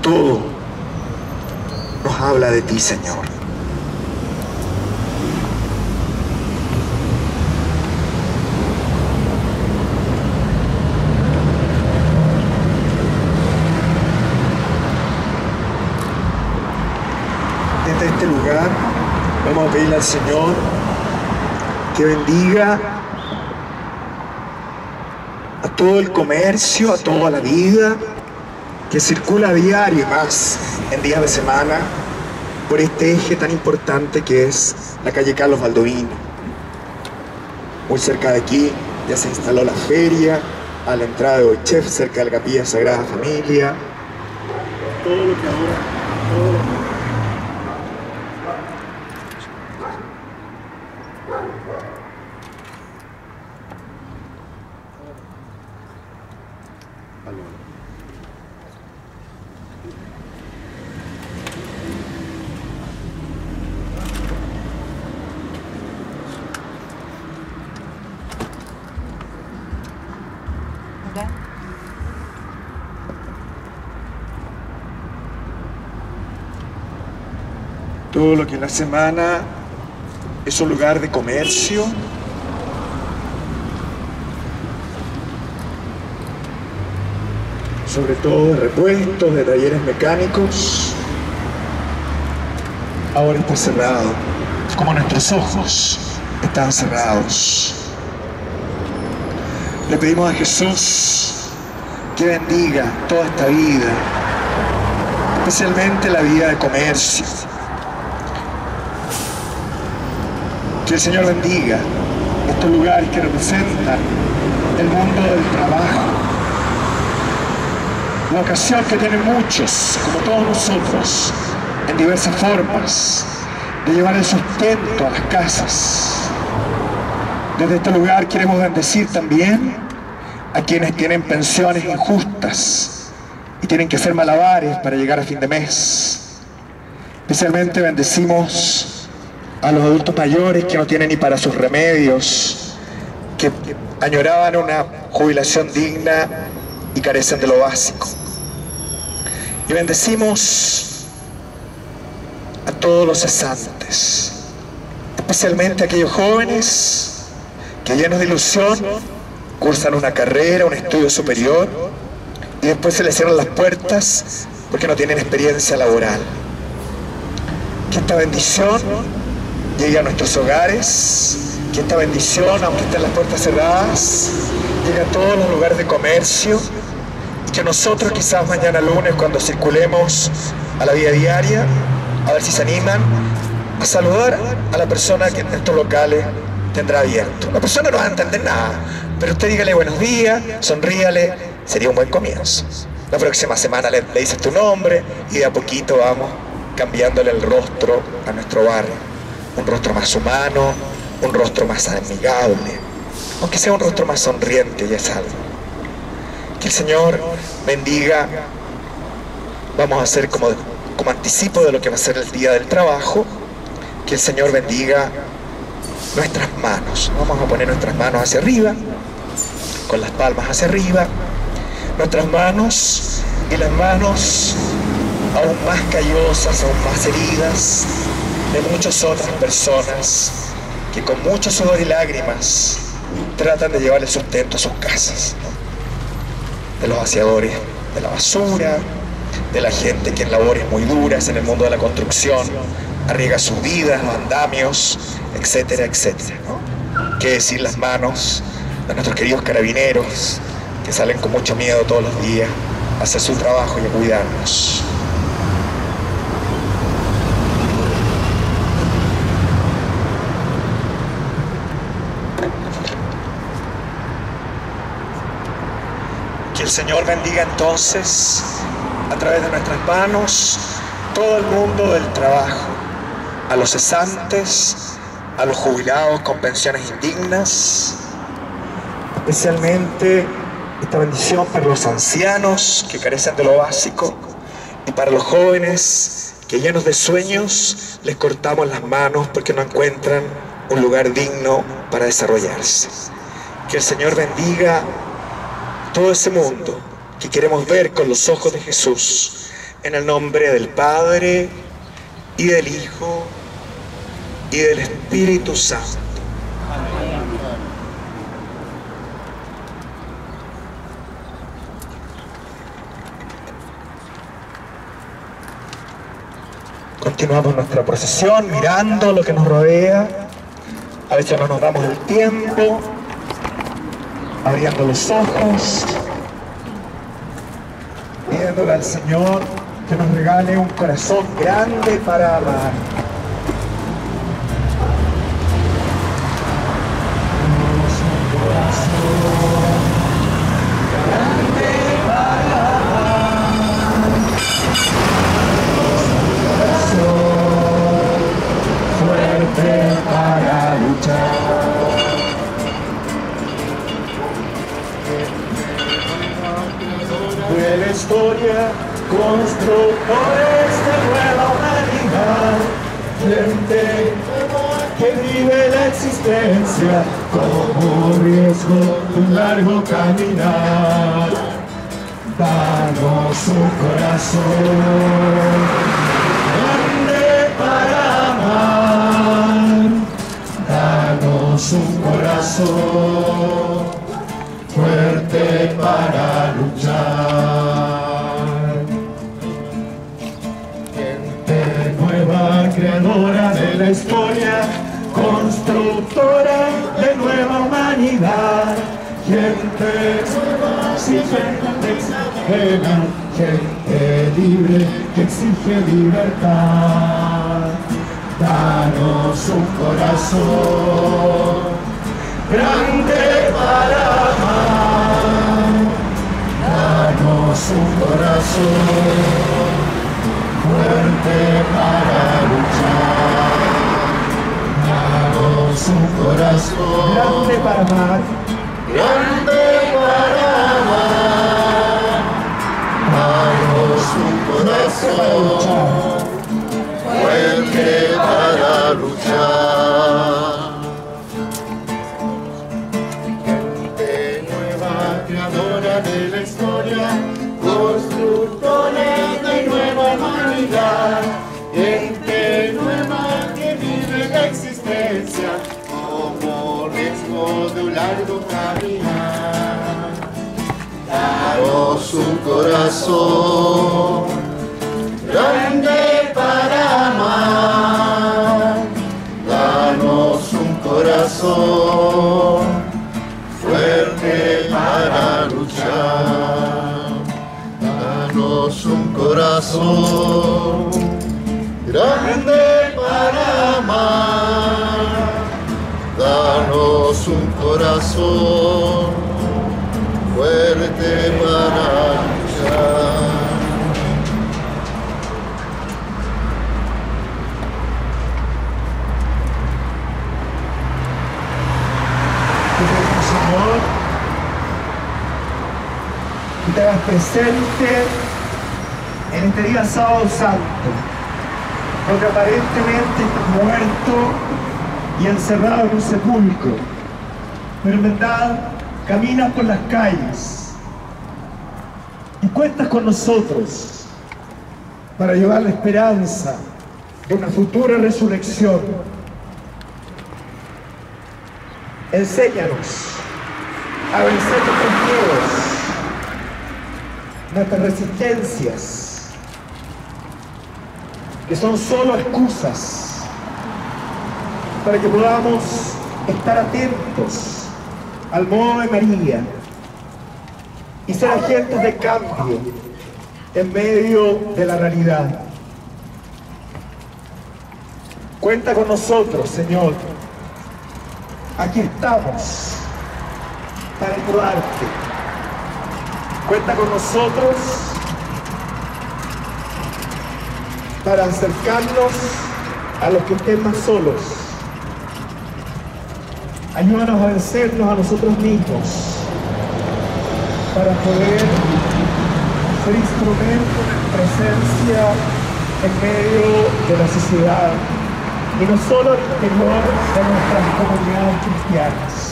todo nos habla de ti, Señor. Desde este lugar vamos a pedirle al Señor que bendiga a todo el comercio, a toda la vida que circula a diario y más en días de semana por este eje tan importante que es la calle Carlos Baldovíno. Muy cerca de aquí ya se instaló la feria, a la entrada de Boichef, cerca de la Capilla Sagrada Familia. Todo lo que ahora... Todo lo que en la semana es un lugar de comercio, sobre todo de repuestos, de talleres mecánicos, ahora está cerrado, como nuestros ojos están cerrados. Le pedimos a Jesús que bendiga toda esta vida, especialmente la vida de comercio. Que el Señor bendiga estos lugares que representan el mundo del trabajo, la ocasión que tienen muchos, como todos nosotros, en diversas formas, de llevar el sustento a las casas. Desde este lugar queremos bendecir también a quienes tienen pensiones injustas y tienen que hacer malabares para llegar a fin de mes. Especialmente bendecimos a los adultos mayores que no tienen ni para sus remedios, que añoraban una jubilación digna y carecen de lo básico. Y bendecimos a todos los cesantes, especialmente a aquellos jóvenes que llenos de ilusión cursan una carrera, un estudio superior y después se les cierran las puertas porque no tienen experiencia laboral. Que esta bendición llegue a nuestros hogares, que esta bendición, aunque estén las puertas cerradas, llegue a todos los lugares de comercio, y que nosotros quizás mañana lunes, cuando circulemos a la vida diaria, a ver si se animan a saludar a la persona que en estos locales tendrá abierto. La persona no va a entender nada, pero usted dígale buenos días, sonríale, sería un buen comienzo. La próxima semana le dices tu nombre y de a poquito vamos cambiándole el rostro a nuestro barrio. Un rostro más humano, un rostro más amigable, aunque sea un rostro más sonriente, ya es algo. Que el Señor bendiga, vamos a hacer como anticipo de lo que va a ser el día del trabajo, que el Señor bendiga nuestras manos. Vamos a poner nuestras manos hacia arriba, con las palmas hacia arriba, nuestras manos y las manos aún más callosas, aún más heridas, de muchas otras personas que con mucho sudor y lágrimas tratan de llevar el sustento a sus casas, ¿no? De los vaciadores de la basura, de la gente que en labores muy duras en el mundo de la construcción arriesga sus vidas, los andamios, etcétera, etcétera, ¿no? Qué decir las manos de nuestros queridos carabineros que salen con mucho miedo todos los días a hacer su trabajo y a cuidarnos. Que el Señor bendiga entonces, a través de nuestras manos, todo el mundo del trabajo, a los cesantes, a los jubilados con pensiones indignas, especialmente esta bendición para los ancianos que carecen de lo básico y para los jóvenes que llenos de sueños les cortamos las manos porque no encuentran un lugar digno para desarrollarse. Que el Señor bendiga todo ese mundo que queremos ver con los ojos de Jesús En el nombre del Padre, y del Hijo, y del Espíritu Santo. Continuamos nuestra procesión mirando lo que nos rodea. A veces no nos damos el tiempo, abriendo los ojos, pidiéndole al Señor que nos regale un corazón grande para amar. Un corazón grande para amar. Un corazón fuerte para luchar. De la historia, constructores de nueva humanidad, gente que vive la existencia como riesgo de un largo caminar. Danos un corazón grande para amar. Danos un corazón fuerte para luchar. Gente nueva, creadora de la historia, constructora de nueva humanidad. Gente nueva, sin ajena, gente libre que exige libertad. Danos un corazón grande para amar. Danos un corazón fuerte para luchar. Danos un corazón grande para amar. Grande para amar. Danos un corazón fuerte para luchar. De la historia, constructores de nueva humanidad, gente nueva que vive la existencia como riesgo de un largo caminar. Danos un corazón grande para amar. Danos un corazón fuerte para luchar. Danos un corazón grande para amar. Danos un corazón fuerte para luchar. Señor, que te hagas presente en este día sábado santo, donde aparentemente estás muerto y encerrado en un sepulcro, pero en verdad caminas por las calles y cuentas con nosotros para llevar la esperanza de una futura resurrección. Enséñanos a vencer nuestros miedos, nuestras resistencias, que son solo excusas, para que podamos estar atentos al modo de María y ser agentes de cambio en medio de la realidad. Cuenta con nosotros, Señor. Aquí estamos para ayudarte. Cuenta con nosotros para acercarnos a los que estén más solos. Ayúdanos a vencernos a nosotros mismos para poder ser instrumento de presencia en medio de la sociedad y no solo al interior de nuestras comunidades cristianas.